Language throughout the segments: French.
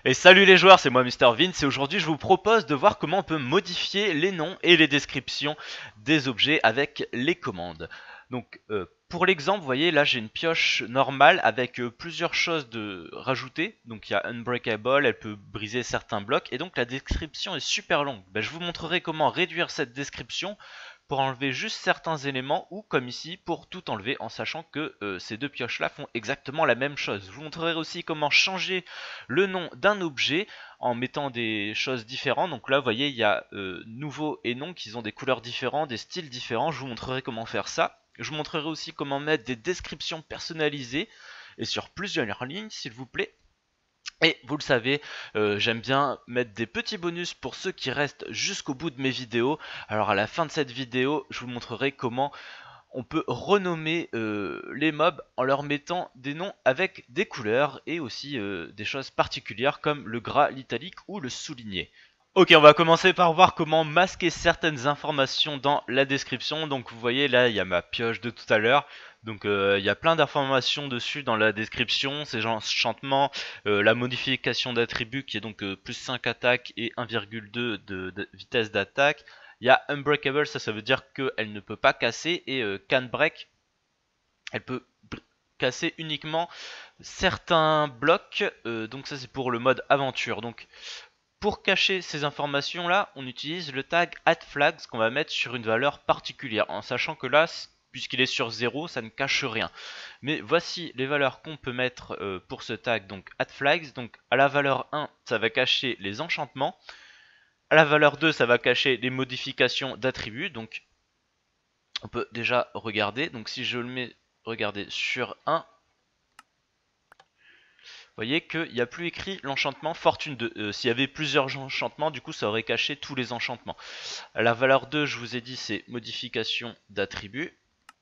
Et salut les joueurs, c'est moi Mister Vince et aujourd'hui je vous propose de voir comment on peut modifier les noms et les descriptions des objets avec les commandes. Donc pour l'exemple, vous voyez là j'ai une pioche normale avec plusieurs choses de rajoutées. Donc il y a Unbreakable, elle peut briser certains blocs et donc la description est super longue. Je vous montrerai comment réduire cette description pour enlever juste certains éléments ou comme ici pour tout enlever en sachant que ces deux pioches là font exactement la même chose. Je vous montrerai aussi comment changer le nom d'un objet en mettant des choses différentes. Donc là vous voyez il y a nouveau et nom qui ont des couleurs différentes, des styles différents. Je vous montrerai comment faire ça. Je vous montrerai aussi comment mettre des descriptions personnalisées et sur plusieurs lignes s'il vous plaît. Et vous le savez, j'aime bien mettre des petits bonus pour ceux qui restent jusqu'au bout de mes vidéos. Alors à la fin de cette vidéo, je vous montrerai comment on peut renommer les mobs en leur mettant des noms avec des couleurs et aussi des choses particulières comme le gras, l'italique ou le souligné. Ok, on va commencer par voir comment masquer certaines informations dans la description. Donc vous voyez là, il y a ma pioche de tout à l'heure. Donc il y a plein d'informations dessus dans la description, ces enchantements, la modification d'attributs qui est donc plus 5 attaques et 1,2 de vitesse d'attaque. Il y a Unbreakable, ça veut dire qu'elle ne peut pas casser, et Can Break, elle peut casser uniquement certains blocs, donc ça c'est pour le mode aventure. Donc pour cacher ces informations là, on utilise le tag addFlags qu'on va mettre sur une valeur particulière, en sachant que là, puisqu'il est sur 0, ça ne cache rien. Mais voici les valeurs qu'on peut mettre pour ce tag, donc addFlags. Donc à la valeur 1, ça va cacher les enchantements. À la valeur 2, ça va cacher les modifications d'attributs. Donc on peut déjà regarder. Donc si je le mets, regardez, sur 1, vous voyez qu'il n'y a plus écrit l'enchantement fortune 2. S'il y avait plusieurs enchantements, du coup ça aurait caché tous les enchantements. La valeur 2, je vous ai dit, c'est modification d'attributs.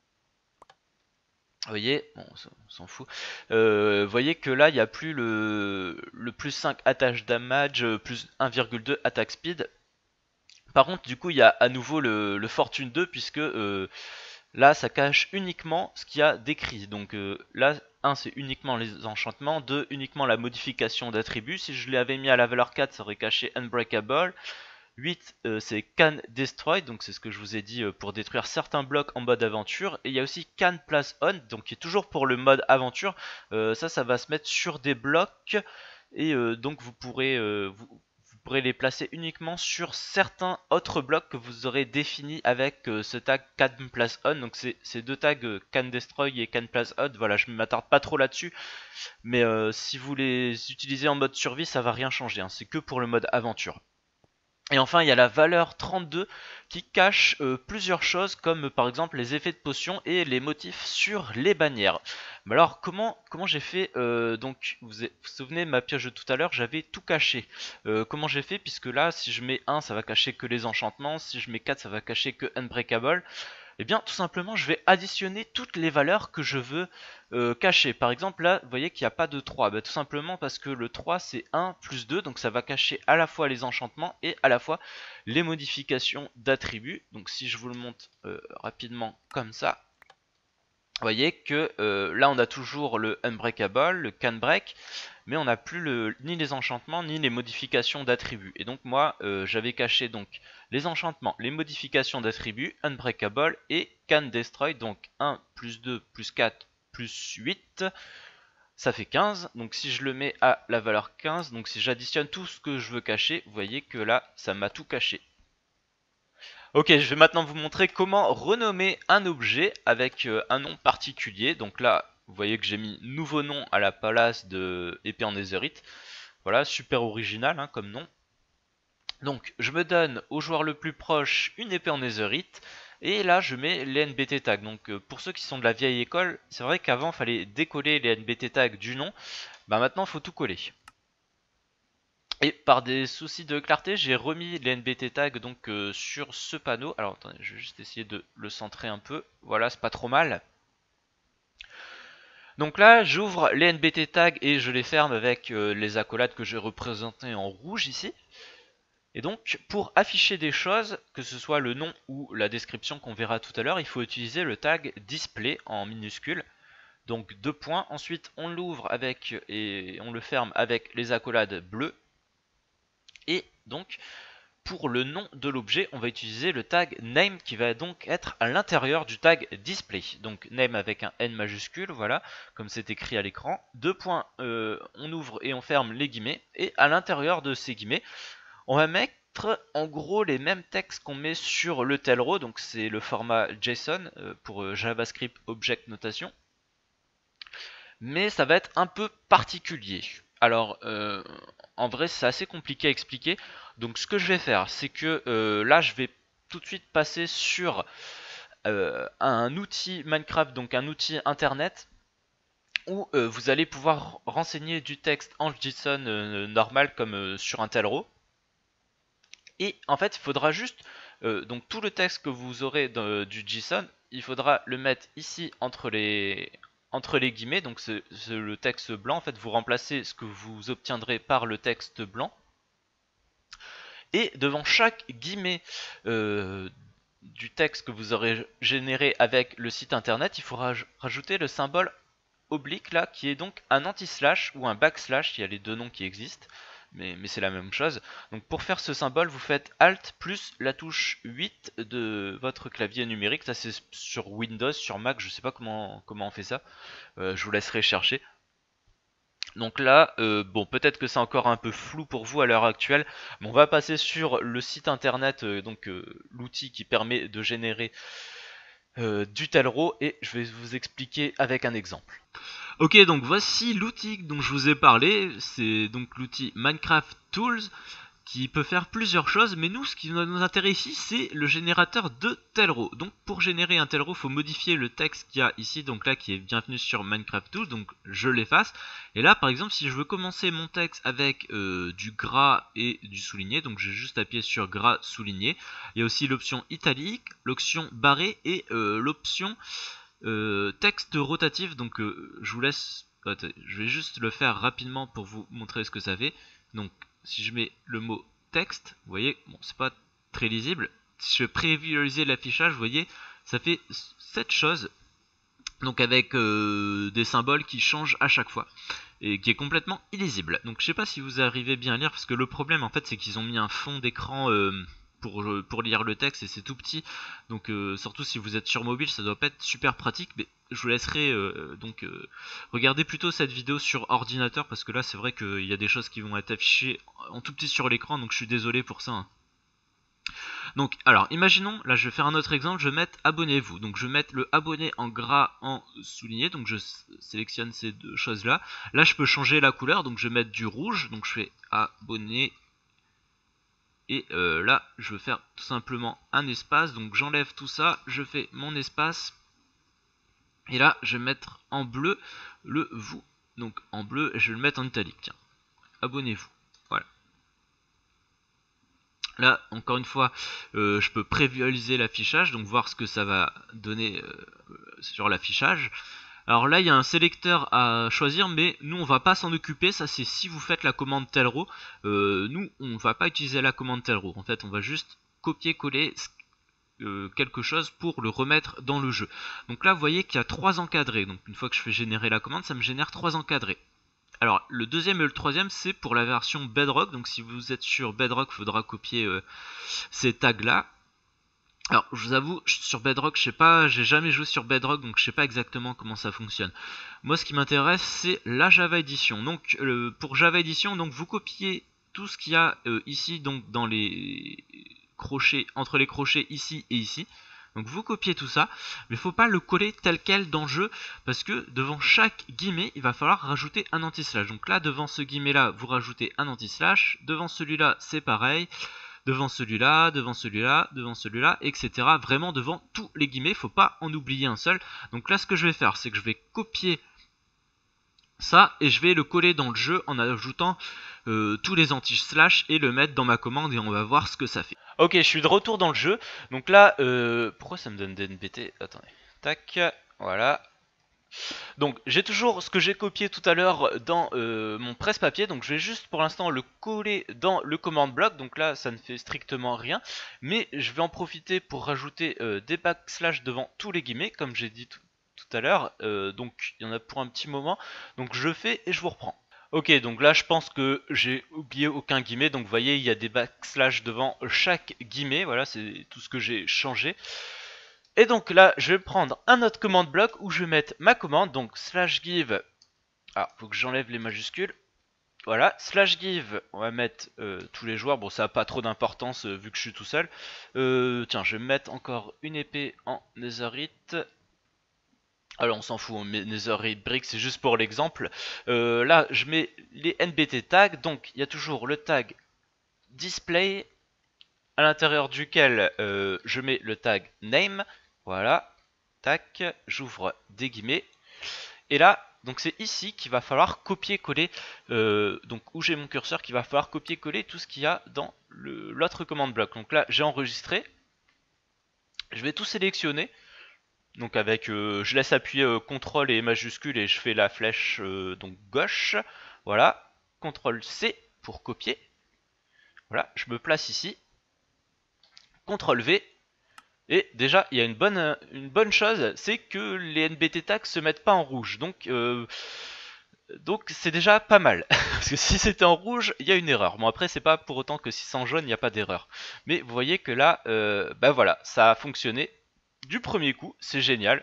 Vous voyez, bon, on s'en fout. Vous voyez que là, il n'y a plus le plus 5 attaque damage, plus 1,2 attack speed. Par contre, du coup, il y a à nouveau le fortune 2, puisque là, ça cache uniquement ce qu'il y a décrit. Donc là, 1, c'est uniquement les enchantements. 2, uniquement la modification d'attributs. Si je l'avais mis à la valeur 4, ça aurait caché Unbreakable. 8, c'est Can Destroy, donc c'est ce que je vous ai dit pour détruire certains blocs en mode aventure. Et il y a aussi Can Place On, donc qui est toujours pour le mode aventure. Ça va se mettre sur des blocs. Et donc vous pourrez les placer uniquement sur certains autres blocs que vous aurez définis avec ce tag Can Place On. Donc ces deux tags Can Destroy et Can Place On, voilà, je ne m'attarde pas trop là-dessus. Mais si vous les utilisez en mode survie, ça va rien changer, hein, c'est que pour le mode aventure. Et enfin, il y a la valeur 32 qui cache plusieurs choses comme par exemple les effets de potion et les motifs sur les bannières. Mais alors, comment j'ai fait donc, vous souvenez de ma pioche de tout à l'heure, j'avais tout caché. Comment j'ai fait? Puisque là, si je mets 1, ça va cacher que les enchantements. Si je mets 4, ça va cacher que Unbreakable. Eh bien, tout simplement, je vais additionner toutes les valeurs que je veux cacher. Par exemple, là, vous voyez qu'il n'y a pas de 3. Tout simplement parce que le 3, c'est 1 plus 2. Donc, ça va cacher à la fois les enchantements et à la fois les modifications d'attributs. Donc, si je vous le montre rapidement comme ça, vous voyez que là, on a toujours le Unbreakable, le Can Break, mais on n'a plus ni les enchantements ni les modifications d'attributs. Et donc moi j'avais caché donc les enchantements, les modifications d'attributs, Unbreakable et Can Destroy, donc 1 plus 2 plus 4 plus 8, ça fait 15. Donc si je le mets à la valeur 15, donc si j'additionne tout ce que je veux cacher, vous voyez que là ça m'a tout caché. Ok, je vais maintenant vous montrer comment renommer un objet avec un nom particulier. Donc là, vous voyez que j'ai mis nouveau nom à la place de épée en netherite. Voilà, super original hein, comme nom. Donc je me donne au joueur le plus proche une épée en netherite. Et là je mets les NBT tags. Donc pour ceux qui sont de la vieille école, c'est vrai qu'avant il fallait décoller les NBT tags du nom. Maintenant il faut tout coller. Et par des soucis de clarté, j'ai remis les NBT tags donc sur ce panneau. Alors attendez, je vais juste essayer de le centrer un peu. Voilà, c'est pas trop mal. Donc là, j'ouvre les NBT tags et je les ferme avec les accolades que j'ai représentées en rouge ici. Et donc, pour afficher des choses, que ce soit le nom ou la description qu'on verra tout à l'heure, il faut utiliser le tag display en minuscule. donc 2 points. Ensuite, on l'ouvre avec et on le ferme avec les accolades bleues. Et donc, pour le nom de l'objet, on va utiliser le tag name qui va donc être à l'intérieur du tag display. Donc name avec un N majuscule, voilà, comme c'est écrit à l'écran. 2 points, on ouvre et on ferme les guillemets. Et à l'intérieur de ces guillemets, on va mettre en gros les mêmes textes qu'on met sur le telro. Donc c'est le format JSON pour JavaScript Object Notation. Mais ça va être un peu particulier. Alors, en vrai, c'est assez compliqué à expliquer. Donc, ce que je vais faire, c'est que là, je vais tout de suite passer sur un outil Minecraft, donc un outil internet, où vous allez pouvoir renseigner du texte en JSON normal comme sur un Telro. Et en fait, il faudra juste, donc tout le texte que vous aurez du JSON, il faudra le mettre ici entre les guillemets, donc c'est le texte blanc. En fait, vous remplacez ce que vous obtiendrez par le texte blanc. Et devant chaque guillemet du texte que vous aurez généré avec le site internet, il faudra rajouter le symbole oblique là, qui est donc un anti-slash ou un backslash, il y a les deux noms qui existent. Mais c'est la même chose. Donc pour faire ce symbole, vous faites Alt plus la touche 8 de votre clavier numérique. Ça c'est sur Windows, sur Mac, je sais pas comment on fait ça. Je vous laisserai chercher. Donc là, bon, peut-être que c'est encore un peu flou pour vous à l'heure actuelle, mais on va passer sur le site internet, donc l'outil qui permet de générer du Telro, et je vais vous expliquer avec un exemple. Ok, donc voici l'outil dont je vous ai parlé, c'est donc l'outil Minecraft Tools qui peut faire plusieurs choses, mais nous, ce qui nous intéresse ici, c'est le générateur de Telro. Donc pour générer un Telro, il faut modifier le texte qu'il y a ici, donc là qui est bienvenue sur Minecraft Tools, donc je l'efface. Et là, par exemple, si je veux commencer mon texte avec du gras et du souligné, donc j'ai juste appuyé sur gras souligné. Il y a aussi l'option italique, l'option barré et l'option texte rotatif. Donc je vous laisse, je vais juste le faire rapidement pour vous montrer ce que ça fait. Donc si je mets le mot texte, vous voyez, bon, c'est pas très lisible. Si je prévisualiser l'affichage, vous voyez, ça fait cette chose. Donc avec des symboles qui changent à chaque fois et qui est complètement illisible. Donc je sais pas si vous arrivez bien à lire, parce que le problème en fait c'est qu'ils ont mis un fond d'écran pour lire le texte et c'est tout petit. Donc surtout si vous êtes sur mobile, ça doit pas être super pratique, mais je vous laisserai regarder plutôt cette vidéo sur ordinateur, parce que là c'est vrai qu'il y a des choses qui vont être affichées en tout petit sur l'écran, donc je suis désolé pour ça. Donc, alors, imaginons, là je vais faire un autre exemple, je vais mettre abonnez-vous. Donc je vais mettre le abonné en gras en souligné, donc je sélectionne ces deux choses là. Là je peux changer la couleur, donc je vais mettre du rouge, donc je fais abonné. Et là je vais faire tout simplement un espace, donc j'enlève tout ça, je fais mon espace. Et là je vais mettre en bleu le vous, donc en bleu, je vais le mettre en italique, tiens, abonnez-vous. Voilà. Là, encore une fois, je peux prévisualiser l'affichage, donc voir ce que ça va donner sur l'affichage. Alors là, il y a un sélecteur à choisir, mais nous, on va pas s'en occuper. Ça, c'est si vous faites la commande Telro. Nous, on va pas utiliser la commande Telro. En fait, on va juste copier-coller quelque chose pour le remettre dans le jeu. Donc là, vous voyez qu'il y a 3 encadrés. Donc une fois que je fais générer la commande, ça me génère 3 encadrés. Alors le deuxième et le troisième, c'est pour la version Bedrock. Donc si vous êtes sur Bedrock, il faudra copier ces tags là. Alors je vous avoue, sur Bedrock, je sais pas, j'ai jamais joué sur Bedrock, donc je sais pas exactement comment ça fonctionne. Moi ce qui m'intéresse, c'est la Java Edition. Donc pour Java Edition, donc vous copiez tout ce qu'il y a ici, donc dans les crochets, entre les crochets ici et ici. Donc vous copiez tout ça, mais il ne faut pas le coller tel quel dans le jeu, parce que devant chaque guillemet, il va falloir rajouter un anti-slash. Donc là, devant ce guillemet là, vous rajoutez un anti-slash, devant celui-là, c'est pareil, devant celui-là, devant celui-là, devant celui-là, etc. Vraiment devant tous les guillemets, il ne faut pas en oublier un seul. Donc là, ce que je vais faire, c'est que je vais copier ça et je vais le coller dans le jeu en ajoutant tous les anti-slash et le mettre dans ma commande, et on va voir ce que ça fait. Ok, je suis de retour dans le jeu. Donc là, pourquoi ça me donne DNPT? Attendez, tac, voilà. Donc j'ai toujours ce que j'ai copié tout à l'heure dans mon presse-papier. Donc je vais juste pour l'instant le coller dans le command block. Donc là ça ne fait strictement rien, mais je vais en profiter pour rajouter des backslash devant tous les guillemets, comme j'ai dit tout tout à l'heure, donc il y en a pour un petit moment, donc je fais et je vous reprends. Ok, donc là je pense que j'ai oublié aucun guillemet, donc vous voyez il y a des backslash devant chaque guillemet, voilà c'est tout ce que j'ai changé. Et donc là je vais prendre un autre commande bloc où je vais mettre ma commande, donc slash give, faut que j'enlève les majuscules, voilà, slash give, on va mettre tous les joueurs, bon ça n'a pas trop d'importance vu que je suis tout seul. Tiens, je vais mettre encore une épée en netherite. Alors on s'en fout, on met netherite brick, c'est juste pour l'exemple. Là je mets les NBT tags, donc il y a toujours le tag display, à l'intérieur duquel je mets le tag name, voilà, tac, j'ouvre des guillemets, et là, donc c'est ici qu'il va falloir copier-coller, donc où j'ai mon curseur, qu'il va falloir copier-coller tout ce qu'il y a dans l'autre commande bloc. Donc là, j'ai enregistré, je vais tout sélectionner, donc avec, je laisse appuyer CTRL et majuscule et je fais la flèche donc gauche, voilà, CTRL C pour copier, voilà, je me place ici, CTRL V. Et déjà, il y a une bonne chose, c'est que les NBT tags se mettent pas en rouge. Donc c'est déjà pas mal. Parce que si c'était en rouge, il y a une erreur. Bon après, c'est pas pour autant que si c'est en jaune, il n'y a pas d'erreur. Mais vous voyez que là, bah voilà, ça a fonctionné du premier coup, c'est génial.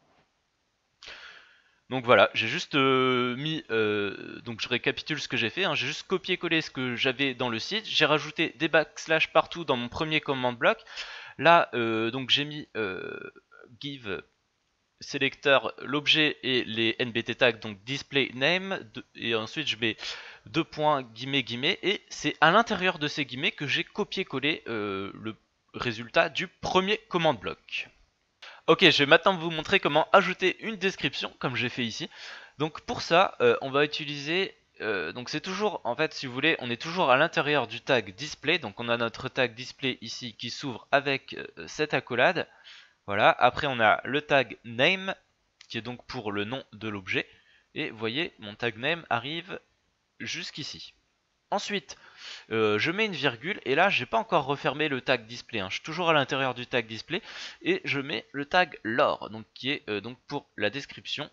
Donc voilà, j'ai juste mis, donc je récapitule ce que j'ai fait, hein, j'ai juste copié-collé ce que j'avais dans le site, j'ai rajouté des backslash partout dans mon premier command block. Là, donc j'ai mis give selector l'objet et les NBT tags, donc display name, et ensuite je mets deux points guillemets guillemets, et c'est à l'intérieur de ces guillemets que j'ai copié-collé le résultat du premier command block. Ok, je vais maintenant vous montrer comment ajouter une description, comme j'ai fait ici. Donc pour ça, on va utiliser... donc c'est toujours, en fait, si vous voulez, on est toujours à l'intérieur du tag display. Donc on a notre tag display ici qui s'ouvre avec cette accolade. Voilà, après on a le tag name, qui est donc pour le nom de l'objet. Et vous voyez, mon tag name arrive jusqu'ici. Ensuite, je mets une virgule et là j'ai pas encore refermé le tag display, hein. Je suis toujours à l'intérieur du tag display et je mets le tag lore, donc qui est donc pour la description.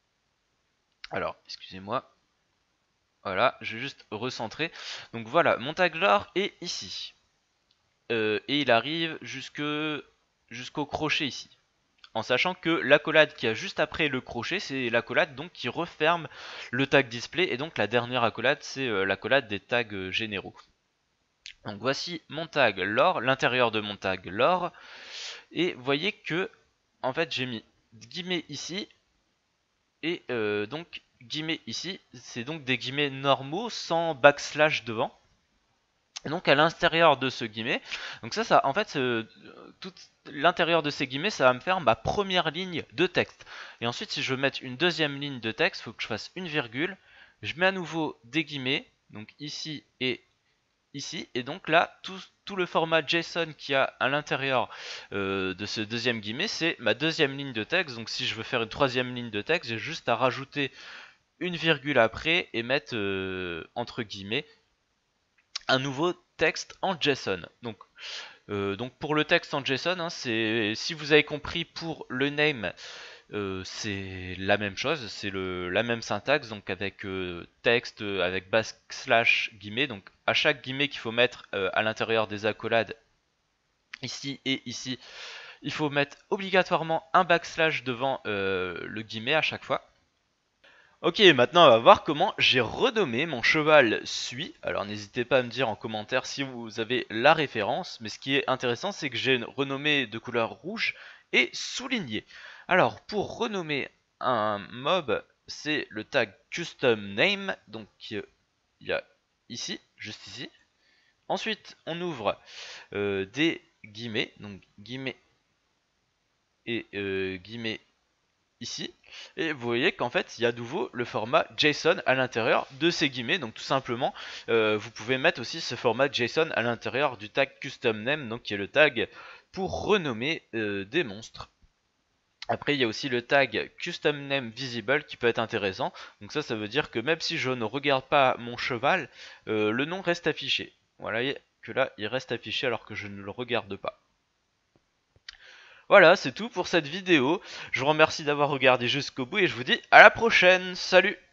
Alors excusez-moi, voilà, je vais juste recentrer. Donc voilà, mon tag lore est ici et il arrive jusqu'au crochet ici. En sachant que l'accolade qui a juste après le crochet, c'est l'accolade donc qui referme le tag display, et donc la dernière accolade c'est l'accolade des tags généraux. Donc voici mon tag lore, l'intérieur de mon tag lore, et vous voyez que en fait j'ai mis guillemets ici et donc guillemets ici, c'est donc des guillemets normaux sans backslash devant. Et donc à l'intérieur de ce guillemet, donc ça en fait tout l'intérieur de ces guillemets ça va me faire ma première ligne de texte. Et ensuite si je veux mettre une deuxième ligne de texte, il faut que je fasse une virgule, je mets à nouveau des guillemets, donc ici et ici, et donc là tout le format JSON qu'il y a à l'intérieur de ce deuxième guillemet, c'est ma deuxième ligne de texte. Donc si je veux faire une troisième ligne de texte, j'ai juste à rajouter une virgule après et mettre entre guillemets un nouveau texte en JSON. Donc pour le texte en JSON, hein, c'est, si vous avez compris, pour le name, c'est la même chose, c'est la même syntaxe, donc avec texte, avec backslash guillemets, donc à chaque guillemet qu'il faut mettre à l'intérieur des accolades, ici et ici, il faut mettre obligatoirement un backslash devant le guillemet à chaque fois. Ok, maintenant on va voir comment j'ai renommé mon cheval Suit. Alors n'hésitez pas à me dire en commentaire si vous avez la référence, mais ce qui est intéressant c'est que j'ai renommé de couleur rouge et souligné. Alors pour renommer un mob, c'est le tag custom name, donc il y a ici, juste ici. Ensuite on ouvre des guillemets, donc guillemets et guillemets ici, et vous voyez qu'en fait il y a à nouveau le format JSON à l'intérieur de ces guillemets. Donc tout simplement vous pouvez mettre aussi ce format JSON à l'intérieur du tag custom name, donc qui est le tag pour renommer des monstres. Après il y a aussi le tag custom name visible qui peut être intéressant, donc ça veut dire que même si je ne regarde pas mon cheval, le nom reste affiché. Voilà que là il reste affiché alors que je ne le regarde pas. Voilà, c'est tout pour cette vidéo. Je vous remercie d'avoir regardé jusqu'au bout et je vous dis à la prochaine. Salut!